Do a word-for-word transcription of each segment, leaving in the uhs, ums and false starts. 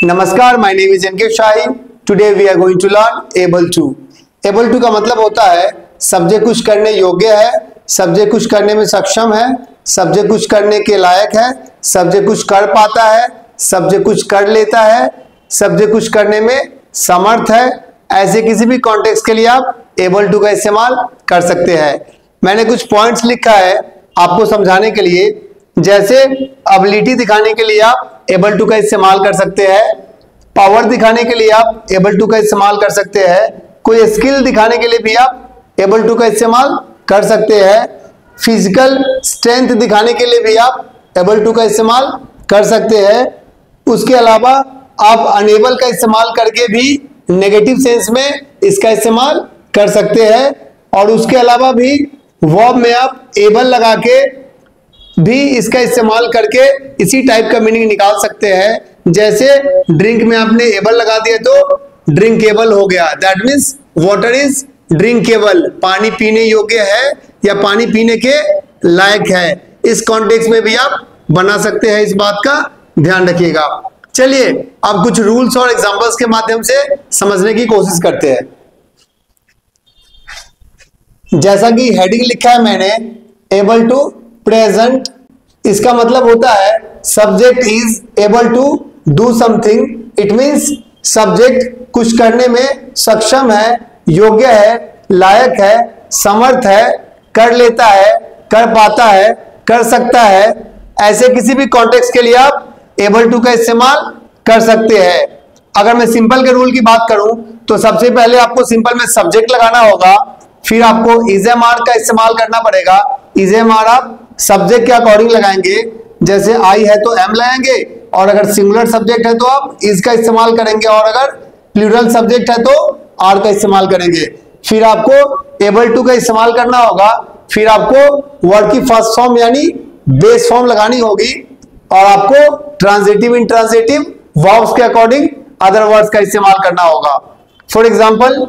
नमस्कार, my name is NK Shahi. Today we are going to learn able to. Able to का मतलब होता है सब्जेक्ट कुछ करने योग्य है, सब्जेक्ट कुछ करने में सक्षम है, सब्जेक्ट कुछ करने के लायक है, सब्जेक्ट कुछ कर पाता है, सब्जेक्ट कुछ कर लेता है, सब्जेक्ट कुछ करने में समर्थ है। ऐसे किसी भी कॉन्टेक्स्ट के लिए आप एबल टू का इस्तेमाल कर सकते हैं। मैंने कुछ पॉइंट्स लिखा है आपको समझाने के लिए। जैसे एबिलिटी दिखाने के लिए आप एबल टू का इस्तेमाल कर सकते हैं, पावर दिखाने के लिए आप एबल टू का इस्तेमाल कर सकते हैं, कोई स्किल दिखाने के लिए भी आप एबल टू का इस्तेमाल कर सकते हैं, फिजिकल स्ट्रेंथ दिखाने के लिए भी आप एबल टू का इस्तेमाल कर सकते हैं। उसके अलावा आप अनेबल का इस्तेमाल करके भी नेगेटिव सेंस में इसका इस्तेमाल कर सकते हैं। और उसके अलावा भी वर्ब में आप एबल लगा के भी इसका इस्तेमाल करके इसी टाइप का मीनिंग निकाल सकते हैं। जैसे ड्रिंक में आपने एबल लगा दिया तो ड्रिंकेबल हो गया। That means water is drinkable, पानी पीने योग्य है या पानी पीने के लायक है। इस कॉन्टेक्स्ट में भी आप बना सकते हैं, इस बात का ध्यान रखिएगा। चलिए अब कुछ रूल्स और एग्जांपल्स के माध्यम से समझने की कोशिश करते हैं। जैसा कि हेडिंग लिखा है मैंने, एबल टू प्रेजेंट, इसका मतलब होता है subject is able to do something. It means subject कुछ करने में सक्षम है, योग्य है, लायक है, समर्थ है, कर लेता है, कर पाता है, कर सकता है। ऐसे किसी भी कॉन्टेक्स्ट के लिए आप एबल टू का इस्तेमाल कर सकते हैं। अगर मैं सिंपल के रूल की बात करूं तो सबसे पहले आपको सिंपल में सब्जेक्ट लगाना होगा, फिर आपको इज एम आर का इस्तेमाल करना पड़ेगा। इज एम आर आप सब्जेक्ट के अकॉर्डिंग लगाएंगे, जैसे आई है तो एम लगाएंगे, और अगर सिंगुलर सब्जेक्ट है तो आप इज का इस्तेमाल करेंगे, और अगर प्लूरल सब्जेक्ट है तो आर का इस्तेमाल करेंगे। फिर आपको एबल टू का इस्तेमाल करना होगा, फिर आपको वर्ड की फर्स्ट फॉर्म यानी बेस फॉर्म लगानी होगी, और आपको ट्रांजिटिव इंट्रांजिटिव वर्ब्स के अकॉर्डिंग अदर वर्ड्स का इस्तेमाल करना होगा। For example,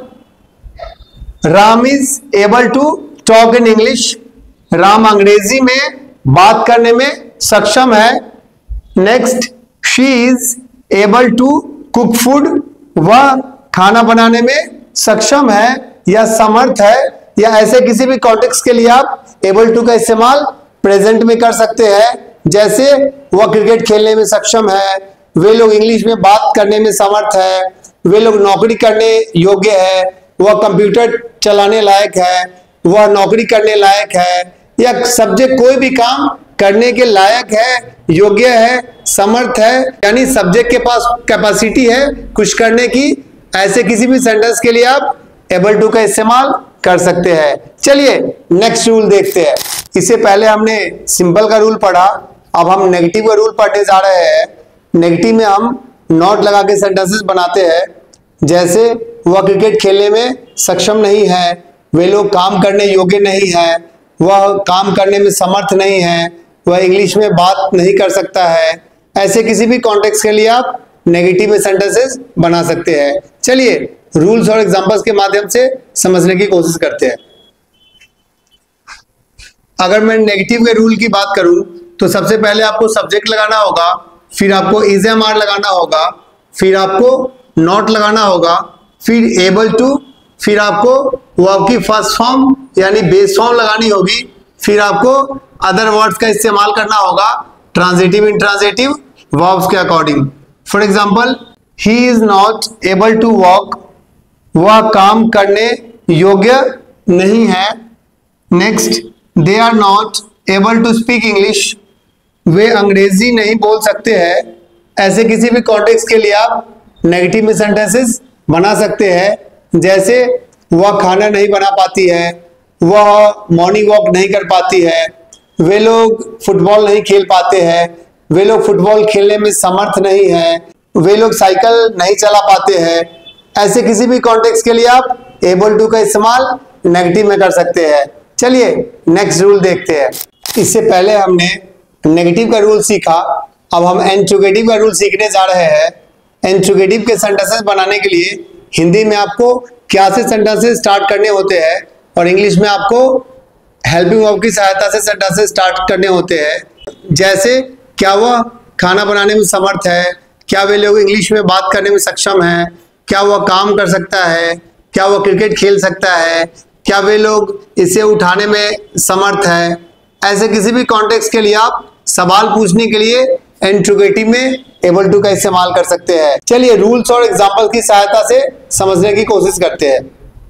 Ram is able to talk in English, Ram अंग्रेजी में बात करने में सक्षम है। Next, she is able to cook food, वह खाना बनाने में सक्षम है या समर्थ है। या ऐसे किसी भी कॉन्टेक्स्ट के लिए आप एबल टू का इस्तेमाल प्रेजेंट में कर सकते हैं। जैसे वह क्रिकेट खेलने में सक्षम है, वे लोग इंग्लिश में बात करने में समर्थ है, वे लोग नौकरी करने योग्य है, वह कंप्यूटर चलाने लायक है, वह नौकरी करने लायक है। या सब्जेक्ट कोई भी काम करने के लायक है, योग्य है, समर्थ है, यानी सब्जेक्ट के पास कैपेसिटी है कुछ करने की। ऐसे किसी भी सेंटेंस के लिए आप एबल टू का इस्तेमाल कर सकते हैं। चलिए नेक्स्ट रूल देखते हैं। इससे पहले हमने सिंपल का रूल पढ़ा, अब हम नेगेटिव का रूल पढ़ने जा रहे हैं। नेगेटिव में हम नॉट लगा के सेंटेंसेस बनाते हैं। जैसे वह क्रिकेट खेलने में सक्षम नहीं है, वे लोग काम करने योग्य नहीं है, वह काम करने में समर्थ नहीं है, वह इंग्लिश में बात नहीं कर सकता है। ऐसे किसी भी कॉन्टेक्स्ट के लिए आप नेगेटिव में सेंटेंसेस बना सकते हैं। चलिए रूल्स और एग्जांपल्स के माध्यम से समझने की कोशिश करते हैं। अगर मैं नेगेटिव के रूल की बात करूं तो सबसे पहले आपको सब्जेक्ट लगाना होगा, फिर आपको इज एम आर लगाना होगा, फिर आपको नॉट लगाना होगा, फिर एबल टू, फिर आपको वर्ब की फर्स्ट फॉर्म यानी बेस फॉर्म लगानी होगी, फिर आपको अदर वर्ड्स का इस्तेमाल करना होगा ट्रांजिटिव इंट्रांजिटिव वर्ब्स के according. For example, he is not able to walk, वह काम करने योग्य नहीं है। Next, they are not able to speak English, वे अंग्रेजी नहीं बोल सकते हैं। ऐसे किसी भी कॉन्टेक्स्ट के लिए आप नेगेटिव में सेंटेंसेस बना सकते हैं। जैसे वह खाना नहीं बना पाती है, वह मॉर्निंग वॉक नहीं कर पाती है, वे लोग फुटबॉल नहीं खेल पाते हैं, वे लोग फुटबॉल खेलने में समर्थ नहीं है, वे लोग साइकिल नहीं चला पाते हैं। ऐसे किसी भी कॉन्टेक्स्ट के लिए आप एबल टू का इस्तेमाल नेगेटिव में कर सकते हैं। चलिए नेक्स्ट रूल देखते हैं। इससे पहले हमने नेगेटिव का रूल सीखा, अब हम इंट्रोगेटिव का रूल सीखने जा रहे हैं। इंट्रोगेटिव के सेंटेंसेस बनाने के लिए हिंदी में आपको क्या से सेंटेंसेस स्टार्ट करने होते हैं और इंग्लिश में आपको हेल्पिंग वर्ब की सहायता से सेंटेंसेस स्टार्ट करने होते हैं। जैसे क्या वह खाना बनाने में समर्थ है, क्या वे लोग इंग्लिश में बात करने में सक्षम हैं, क्या वह काम कर सकता है, क्या वह क्रिकेट खेल सकता है, क्या वे लोग इसे उठाने में समर्थ है। ऐसे किसी भी कॉन्टेक्स्ट के लिए आप सवाल पूछने के लिए इंट्रोगेटिव में एबल टू का इस्तेमाल कर सकते हैं। चलिए रूल्स और एग्जांपल की सहायता से समझने की कोशिश करते हैं।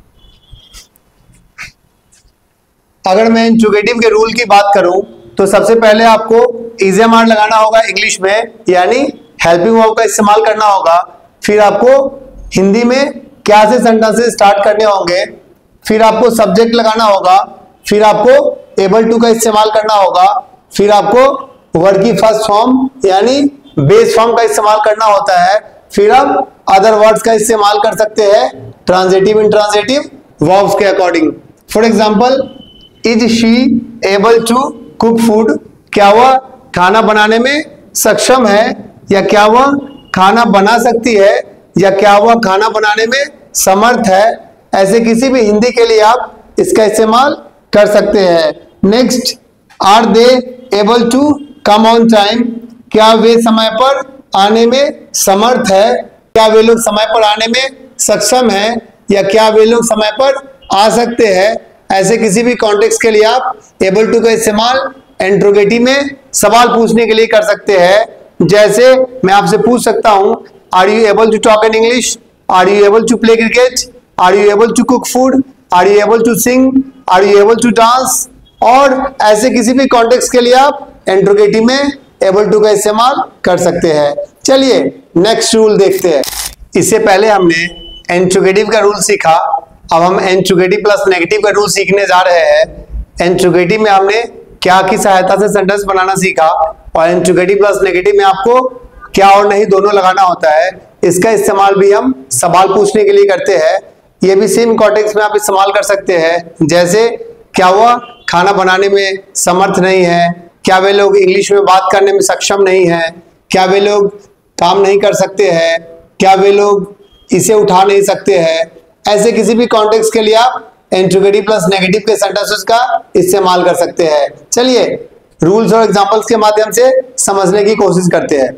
अगर मैं इंट्रोगेटिव के रूल की बात करूं तो सबसे पहले आपको इज़ेमार लगाना होगा इंग्लिश में, यानी हेल्पिंग वर्ब का इस्तेमाल करना होगा। फिर आपको हिंदी में क्या से सेंटेंसेस स्टार्ट करने होंगे। फिर आपको सब्जेक्ट लगाना होगा। फिर आपको एबल टू का इस्तेमाल करना होगा। फिर आपको वर्ड की फर्स्ट फॉर्म यानी बेस फॉर्म का इस्तेमाल करना होता है। फिर आप अदर वर्ड्स का इस्तेमाल कर सकते हैं ट्रांजिटिव इंट्रांजिटिव वर्ब्स के according. For example, is she able to cook food, क्या वह खाना बनाने में सक्षम है, या क्या वह खाना बना सकती है, या क्या वह खाना बनाने में समर्थ है। ऐसे किसी भी हिंदी के लिए आप इसका इस्तेमाल कर सकते हैं। Next, are they able to come on time, क्या वे समय पर आने में समर्थ है, क्या वे लोग समय पर आने में सक्षम हैं, या क्या वे लोग समय पर आ सकते हैं। ऐसे किसी भी कॉन्टेक्स्ट के लिए आप एबल टू का इस्तेमाल इंट्रोगेटिव में सवाल पूछने के लिए कर सकते हैं। जैसे मैं आपसे पूछ सकता हूं, are you able to talk in English, are you able to play cricket, are you able to cook food, are you able to sing, are you able to dance. और ऐसे किसी भी कॉन्टेक्स्ट के लिए आप इंट्रोगेटिव में able to का इस्तेमाल कर सकते हैं। चलिए नेक्स्ट रूल देखते हैं। इससे पहले हमने इंट्रोगेटिव का रूल सीखा, अब हम इंट्रोगेटिव प्लस नेगेटिव का रूल सीखने जा रहे हैं। इंट्रोगेटिव में हमने क्या की सहायता से सेंटेंस बनाना सीखा, और इंट्रोगेटिव प्लस नेगेटिव में आपको क्या और नहीं दोनों लगाना होता है। इसका इस्तेमाल भी हम सवाल पूछने के लिए करते हैं। ये भी सेम कॉन्टेक्स्ट में आप इस्तेमाल कर सकते हैं। जैसे, क्या वह खाना बनाने में समर्थ नहीं है, क्या वे लोग इंग्लिश में बात करने में सक्षम नहीं है, क्या वे लोग काम नहीं कर सकते हैं, क्या वे लोग इसे उठा नहीं सकते हैं। ऐसे किसी भी कॉन्टेक्स्ट के लिए आप इंट्रोगेटिव प्लस नेगेटिव के सेंटेंसेस का इस्तेमाल कर सकते हैं। चलिए रूल्स और एग्जांपल्स के माध्यम से समझने की कोशिश करते हैं।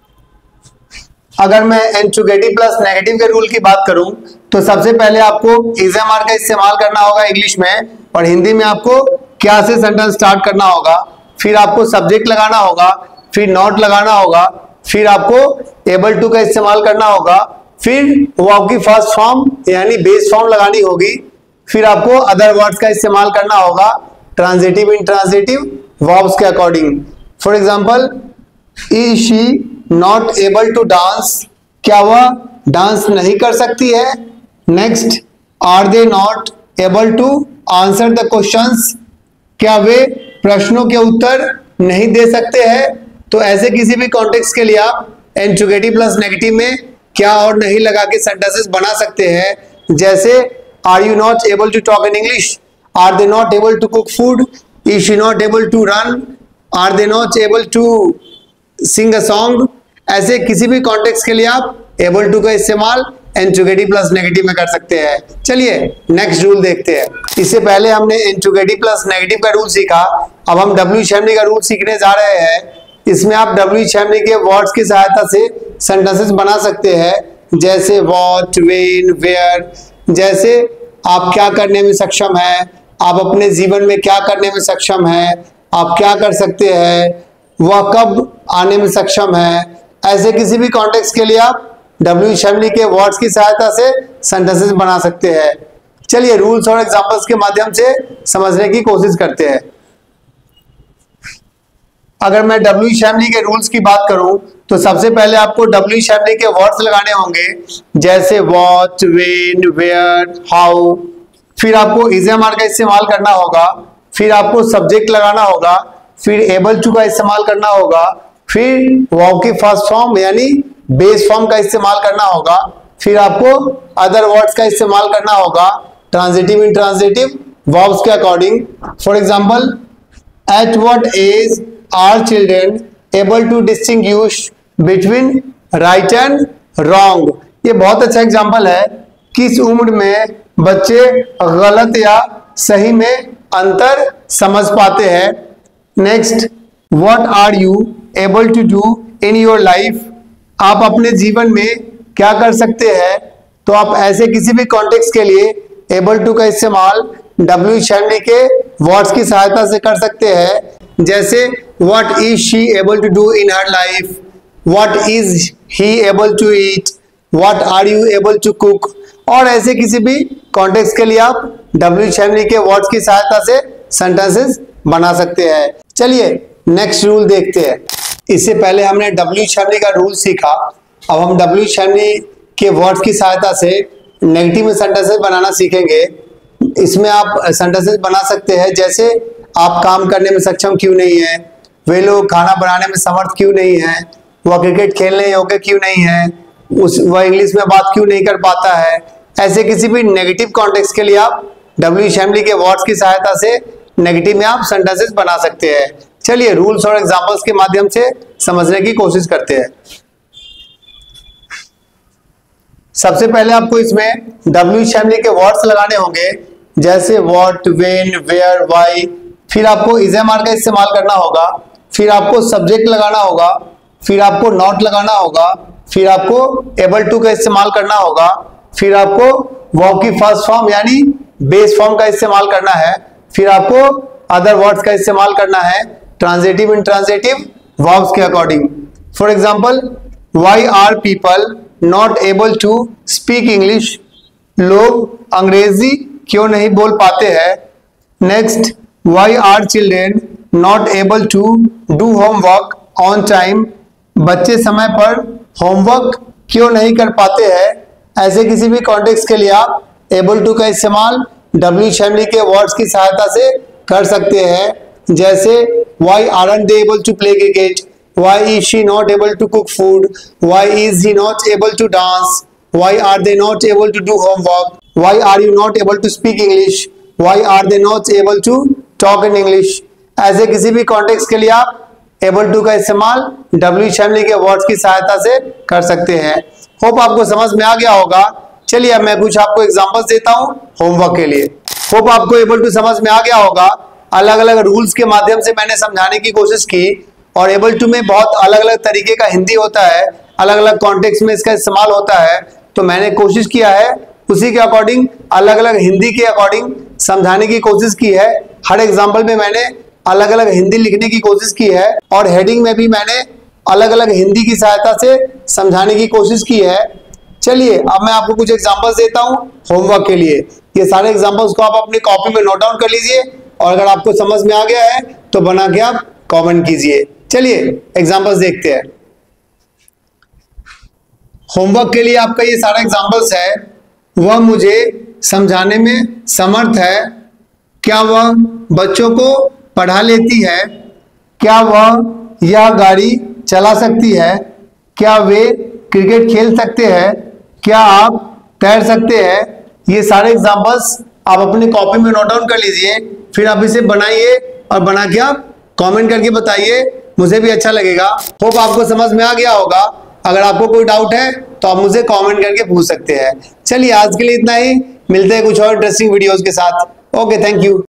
अगर मैं इंट्रोगेटिव प्लस नेगेटिव के रूल की बात करूं तो सबसे पहले आपको इज़ेमार का इस्तेमाल करना होगा इंग्लिश में, और हिंदी में आपको क्या से सेंटेंस स्टार्ट करना होगा। फिर आपको सब्जेक्ट लगाना होगा, फिर नॉट लगाना होगा, फिर आपको एबल टू का इस्तेमाल करना होगा, फिर वो आपकी फर्स्ट फॉर्म यानी बेस फॉर्म लगानी होगी। फिर आपको अदर वर्ड्स का इस्तेमाल करना होगा ट्रांजिटिव इंट्रांजिटिव वर्ब्स के according. For example, is she not able to dance, क्या वह डांस नहीं कर सकती है। Next, are they not able to answer the questions, क्या वे प्रश्नों के उत्तर नहीं दे सकते हैं। तो ऐसे किसी भी कॉन्टेक्स्ट के लिए आप इंट्रोगेटिव प्लस नेगेटिव में क्या और नहीं लगा के सेंटेंसेस बना सकते हैं। जैसे, are you not able to talk in English, are they not able to cook food, is she not able to run, are they not able to sing a song. ऐसे किसी भी कॉन्टेक्स्ट के लिए आप एबल टू का इस्तेमाल interrogative plus negative में कर सकते हैं। चलिए नेक्स्ट रूल देखते हैं। इससे पहले हमने इंट्रोगेटिव प्लस नेगेटिव का रूल सीखा, अब हम डब्ल्यू एच एम डी का रूल सीखने जा रहे हैं। इसमें आप डब्ल्यू एच एम डी के वर्ड्स की सहायता से सेंटेंसेस बना सकते हैं। जैसे व्हाट, व्हेन, वेयर। जैसे, आप क्या करने में सक्षम है, आप अपने जीवन में क्या करने में सक्षम है, आप क्या कर सकते हैं, वह कब आने में सक्षम है। ऐसे किसी भी कॉन्टेक्स्ट के लिए आप डब्ल्यू एच एम डी के वर्ड्स की सहायता से सेंटेंसेस बना सकते हैं। चलिए रूल्स और एग्जांपल्स के माध्यम से समझने की कोशिश करते हैं। अगर मैं डब्ल्यू एच एम डी के रूल्स की बात करूं तो सबसे पहले आपको डब्ल्यू एच एम डी के वर्ड्स लगाने होंगे। जैसे व्हाट, व्हेन, वेयर, हाउ। फिर आपको इज़ेमार का इस्तेमाल करना होगा, फिर आपको सब्जेक्ट लगाना होगा, फिर एबल टू का इस्तेमाल करना होगा, फिर वर्ब की फर्स्ट फॉर्म यानी बेस फॉर्म का इस्तेमाल करना होगा, फिर आपको अदर वर्ड्स का इस्तेमाल करना होगा ट्रांजिटिव इंट्रांजिटिव वर्ब्स के according. For example, at what age are children able to distinguish between right and wrong. ये बहुत अच्छा एग्जांपल है। किस उम्र में बच्चे गलत या सही में अंतर समझ पाते हैं। Next, what are you able to do in your life, आप अपने जीवन में क्या कर सकते हैं, तो आप ऐसे किसी भी कॉन्टेक्स्ट के लिए एबल टू का इस्तेमाल डब्ल्यू शैमली के वर्ड्स की सहायता से कर सकते हैं। जैसे what is she able to do in her life, what is he able to eat, what are you able to cook, और ऐसे किसी भी कॉन्टेक्स्ट के लिए आप डब्ल्यू शैमली के वर्ड्स की सहायता से सेंटेंसेस बना सकते हैं। चलिए नेक्स्ट रूल देखते हैं। इससे पहले हमने डब्ल्यू शैमली का रूल सीखा, अब हम डब्ल्यू शैमली के वर्ड्स की सहायता से नेगेटिव में सेंटेंसेस बनाना सीखेंगे। इसमें आप सेंटेंसेस बना सकते हैं जैसे आप काम करने में सक्षम क्यों नहीं है, वे लोग खाना बनाने में समर्थ क्यों नहीं है, वह क्रिकेट खेलने योग्य क्यों नहीं है, उस वह इंग्लिश में बात क्यों नहीं कर पाता है। ऐसे किसी भी नेगेटिव कॉन्टेक्स्ट के लिए आप डब्ल्यू शैमली के वर्ड्स की सहायता से नेगेटिव में आप सेंटेंसेस बना सकते हैं। चलिए रूल्स और एग्जांपल्स के माध्यम से समझने की कोशिश करते हैं। सबसे पहले आपको इसमें डब्ल्यू शैमली के वर्ड्स लगाने होंगे जैसे व्हाट, व्हेन, वेयर, व्हाई। फिर आपको इज एम आर का इस्तेमाल करना होगा, फिर आपको सब्जेक्ट लगाना होगा, फिर आपको नॉट लगाना होगा, फिर आपको एबल टू का इस्तेमाल करना होगा, फिर आपको वर्ब की फर्स्ट फॉर्म यानी बेस फॉर्म का इस्तेमाल करना है, फिर आपको अदर वर्ड्स का इस्तेमाल करना है ट्रांजिटिव इंट्रांजिटिव वर्ब्स के according. For example why are people not able to speak English, लोग अंग्रेजी क्यों नहीं बोल पाते हैं। Next why are children not able to do homework on time, बच्चे समय पर होमवर्क क्यों नहीं कर पाते हैं। ऐसे किसी भी कॉन्टेक्स्ट के लिए आप एबल टू का इस्तेमाल डब्ल्यू शैमली के वर्ड्स की सहायता से कर सकते हैं। जैसे why aren't they able to play cricket, why is she not able to cook food, why is he not able to dance, why are they not able to do homework, why are you not able to speak English, why are they not able to talk in English. ऐसे किसी भी context के लिए आप able to का इस्तेमाल W शैमली के words की सहायता से कर सकते हैं। होप आपको समझ में आ गया होगा। चलिए अब मैं कुछ आपको एग्जांपल्स देता हूं होमवर्क के लिए। होप आपको एबल टू समझ में आ गया होगा। अलग अलग रूल्स के माध्यम से मैंने समझाने की कोशिश की और एबल टू में बहुत अलग अलग तरीके का हिंदी होता है, अलग अलग कॉन्टेक्स्ट में इसका इस्तेमाल होता है, तो मैंने कोशिश किया है उसी के अकॉर्डिंग अलग अलग हिंदी के अकॉर्डिंग समझाने की कोशिश की है। हर एग्जाम्पल में मैंने अलग अलग हिंदी लिखने की कोशिश की है और हेडिंग में भी मैंने अलग अलग हिंदी की सहायता से समझाने की कोशिश की है। चलिए अब मैं आपको कुछ एग्जांपल्स देता हूं होमवर्क के लिए। ये सारे एग्जांपल्स को आप अपनी कॉपी में नोट डाउन कर लीजिए और अगर आपको समझ में आ गया है तो बना के आप कमेंट कीजिए। चलिए एग्जांपल्स देखते हैं। होमवर्क के लिए आपका ये सारा एग्जांपल्स है। वह मुझे समझाने में समर्थ है। क्या वह बच्चों को पढ़ा लेती है? क्या वह यह गाड़ी चला सकती है? क्या वे क्रिकेट खेल सकते हैं? क्या आप तैर सकते हैं? ये सारे एग्जांपल्स आप अपनी कॉपी में नोट डाउन कर लीजिए, फिर आप इसे बनाइए और बना के आप कमेंट करके बताइए, मुझे भी अच्छा लगेगा। होप आपको समझ में आ गया होगा। अगर आपको कोई डाउट है तो आप मुझे कमेंट करके पूछ सकते हैं। चलिए आज के लिए इतना ही, मिलते हैं कुछ और इंटरेस्टिंग वीडियोस के साथ। Okay, thank you.